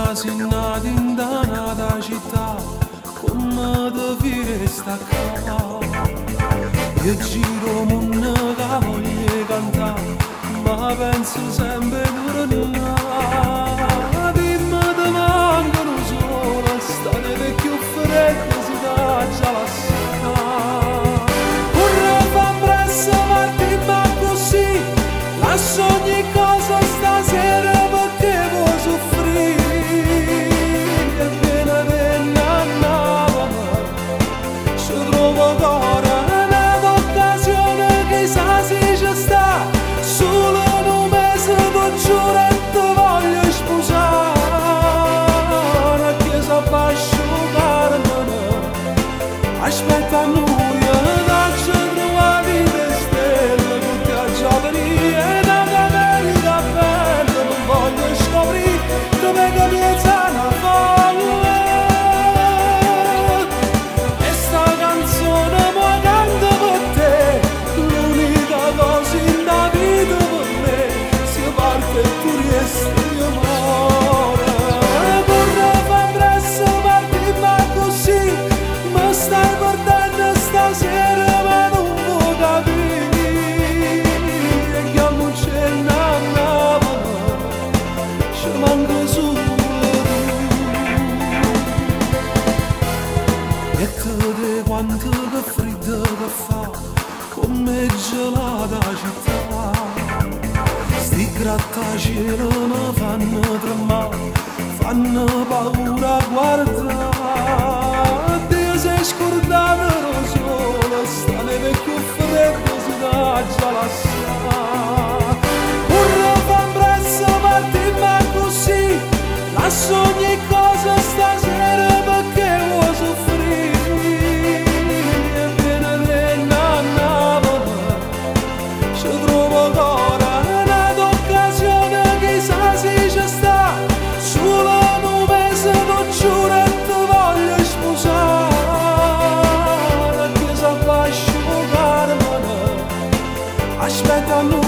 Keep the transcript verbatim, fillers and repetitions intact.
Sinna d'indana da città, come te sta qua. Io giro munna che voglio cantare, ma penso sempre a tornare. Dimmi te mancano solo, state vecchio freddo, si dà già lasciare. Corre fa presso, ma dimmi così, lascio ogni cosa stasera perché vuoi soffrire. Aspetta nulla, lascia trovare le stelle, tutti a giovani e una camerina bella, non voglio scoprire dove comincia una folla. E sta canzone mi canta per te, l'unica cosa in la vita per me, si parte e tu resti mio amore. Corre fa presso, parti così, ma stai perdendo stasera ma non puoi capire che non c'è nada, ci manca solo tu. E te quanto che freddo che fa, come gelata città, sti grattacieli mi fanno tremare, fanno paura a guardare. Sei scordato da solo, stane vecchio freddo, si dà già lasciare. Corre fa presso, ma dimmi così, lascio ogni cosa stasera perché vuoi soffrire. E viene dentro Napoli, ci trovo ancora un'occasione, chissà se ci sta, solo un mese non giuro e ti voglio sposare. Aspetta, no.